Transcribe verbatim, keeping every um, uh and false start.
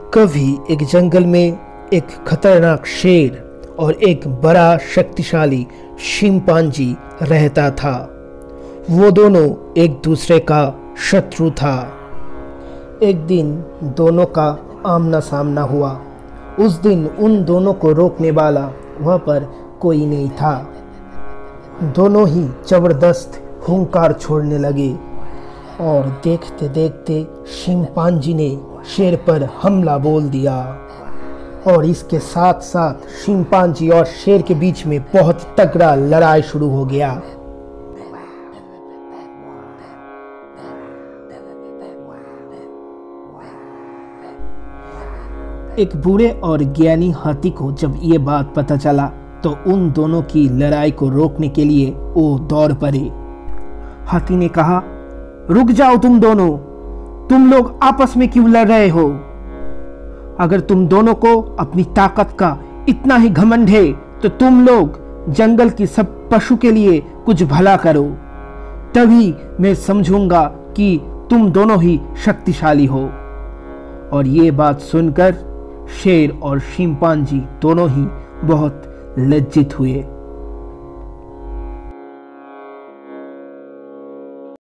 कभी एक जंगल में एक खतरनाक शेर और एक बड़ा शक्तिशाली शिंपांजी रहता था। वो दोनों एक दूसरे का शत्रु था। एक दिन दोनों का आमना सामना हुआ। उस दिन उन दोनों को रोकने वाला वहाँ पर कोई नहीं था। दोनों ही जबरदस्त हुंकार छोड़ने लगे और देखते देखते शिंपांजी ने शेर पर हमला बोल दिया और इसके साथ साथ शिंपांजी और शेर के बीच में बहुत तगड़ा लड़ाई शुरू हो गया। एक बूढ़े और ज्ञानी हाथी को जब ये बात पता चला तो उन दोनों की लड़ाई को रोकने के लिए वो दौड़ पड़े। हाथी ने कहा, रुक जाओ तुम दोनों, तुम लोग आपस में क्यों लड़ रहे हो? अगर तुम दोनों को अपनी ताकत का इतना ही घमंड है तो तुम लोग जंगल की सब पशु के लिए कुछ भला करो, तभी मैं समझूंगा कि तुम दोनों ही शक्तिशाली हो। और ये बात सुनकर शेर और शिंपांजी दोनों ही बहुत लज्जित हुए।